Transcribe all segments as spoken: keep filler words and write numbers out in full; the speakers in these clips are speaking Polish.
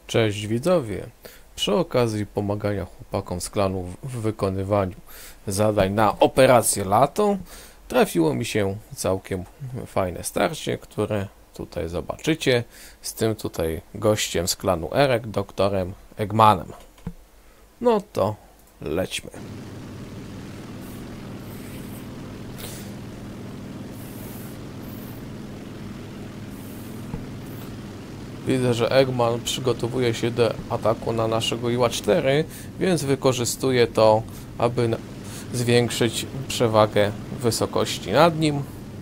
Cześć widzowie! Przy okazji pomagania chłopakom z klanu w wykonywaniu zadań na operację Lato trafiło mi się całkiem fajne starcie, które tutaj zobaczycie z tym tutaj gościem z klanu Erek, doktorem Eggmanem. No to lećmy. Widzę, że Eggman przygotowuje się do ataku na naszego I Ł A cztery, więc wykorzystuję to, aby zwiększyć przewagę wysokości nad nim.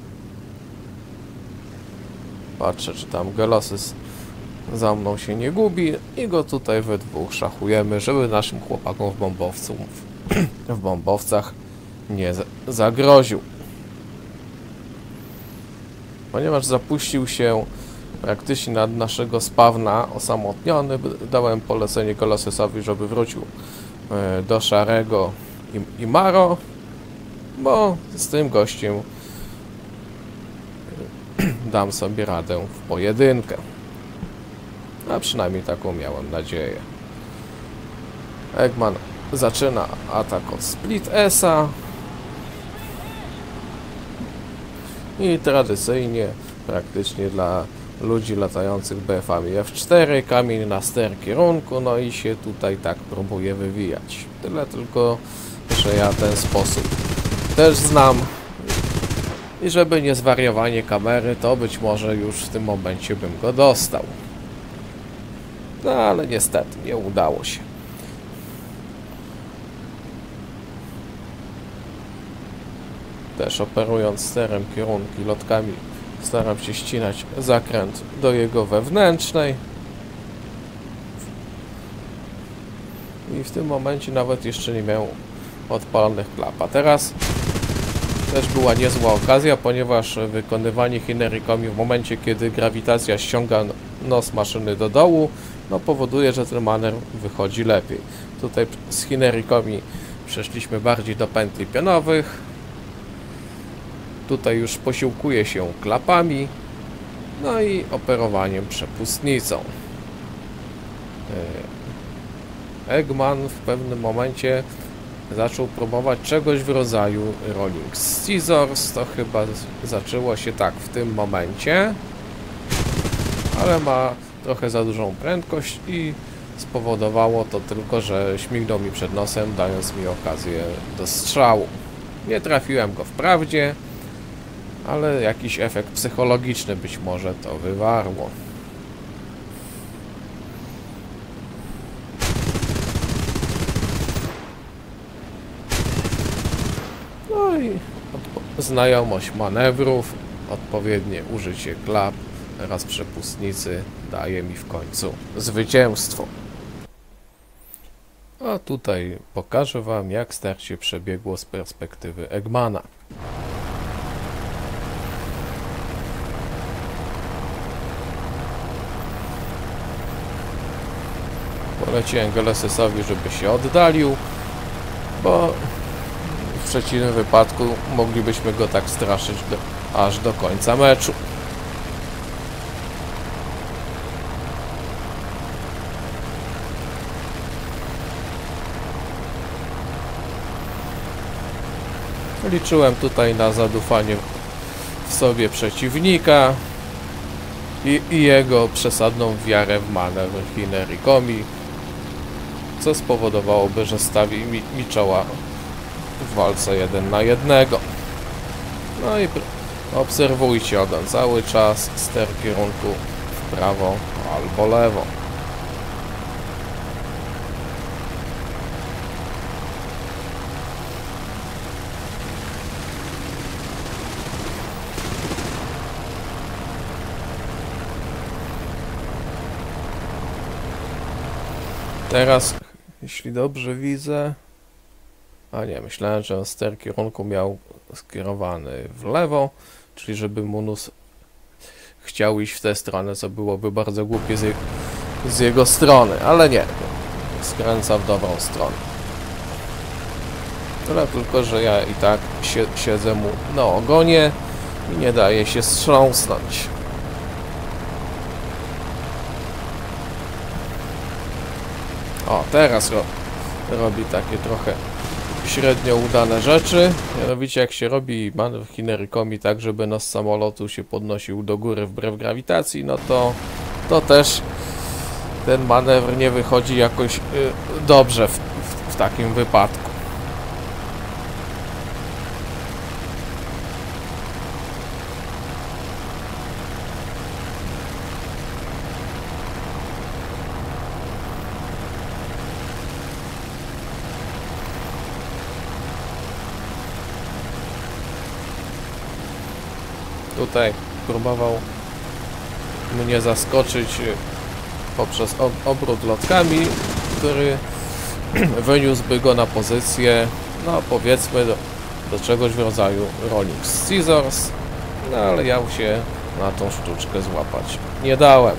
Patrzę, czy tam Gelosys za mną się nie gubi i go tutaj we dwóch szachujemy, żeby naszym chłopakom w bombowcu, w bombowcach nie zagroził. Ponieważ zapuścił się praktycznie nad naszego spawna osamotniony, dałem polecenie Golosysowi, żeby wrócił do Szarego i, i Maro, bo z tym gościem dam sobie radę w pojedynkę. A przynajmniej taką miałem nadzieję. Eggman zaczyna atak od Split S'a i tradycyjnie praktycznie dla ludzi latających B F-ami F cztery, kamień na ster kierunku, no i się tutaj tak próbuje wywijać. Tyle tylko, że ja ten sposób też znam i żeby nie zwariowanie kamery, to być może już w tym momencie bym go dostał. No ale niestety nie udało się. Też operując sterem kierunki, lotkami staram się ścinać zakręt do jego wewnętrznej. I w tym momencie nawet jeszcze nie miał odpalonych klap. A teraz też była niezła okazja, ponieważ wykonywanie Hinnerikomi w momencie, kiedy grawitacja ściąga nos maszyny do dołu, no powoduje, że ten manewr wychodzi lepiej. Tutaj z Hinnerikomi przeszliśmy bardziej do pętli pionowych. Tutaj już posiłkuje się klapami, no i operowaniem przepustnicą. Eggman w pewnym momencie zaczął próbować czegoś w rodzaju Rolling Scissors. To chyba zaczęło się tak w tym momencie, ale ma trochę za dużą prędkość i spowodowało to tylko, że śmignął mi przed nosem, dając mi okazję do strzału. Nie trafiłem go wprawdzie, ale jakiś efekt psychologiczny być może to wywarło. No i znajomość manewrów, odpowiednie użycie klap oraz przepustnicy daje mi w końcu zwycięstwo. A tutaj pokażę wam, jak starcie przebiegło z perspektywy Eggmana. Poleciłem Golosysowi, żeby się oddalił, bo w przeciwnym wypadku moglibyśmy go tak straszyć do, aż do końca meczu. Liczyłem tutaj na zadufanie w sobie przeciwnika i, i jego przesadną wiarę w manewr Hinnerikomi, co spowodowałoby, że stawi mi, mi czoła w walce jeden na jednego. No i obserwujcie ogon cały czas, ster kierunku w prawo albo lewo. Teraz, jeśli dobrze widzę, a nie, myślałem, że ster kierunku miał skierowany w lewo, czyli żeby Munus chciał iść w tę stronę, co byłoby bardzo głupie z, je, z jego strony, ale nie, skręca w dobrą stronę. Tyle tylko, że ja i tak siedzę mu na ogonie i nie daje się wstrząsnąć. O, teraz ro robi takie trochę średnio udane rzeczy. Mianowicie jak się robi manewr Hinnerikomi tak, żeby nos samolotu się podnosił do góry wbrew grawitacji, no to to też ten manewr nie wychodzi jakoś y, dobrze w, w, w takim wypadku. Tutaj próbował mnie zaskoczyć poprzez obrót lotkami, który wyniósłby go na pozycję, no powiedzmy do, do czegoś w rodzaju Rolling Scissors, no ale ja się na tą sztuczkę złapać nie dałem.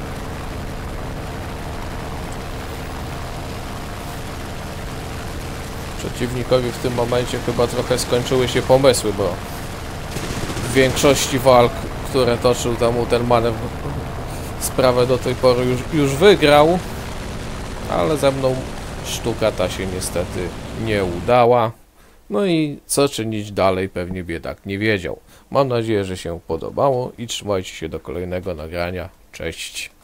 Przeciwnikowi w tym momencie chyba trochę skończyły się pomysły, bo w większości walk, które toczył temu ten manewr, sprawę do tej pory już, już wygrał, ale ze mną sztuka ta się niestety nie udała. No i co czynić dalej, pewnie biedak nie wiedział. Mam nadzieję, że się podobało i trzymajcie się do kolejnego nagrania. Cześć!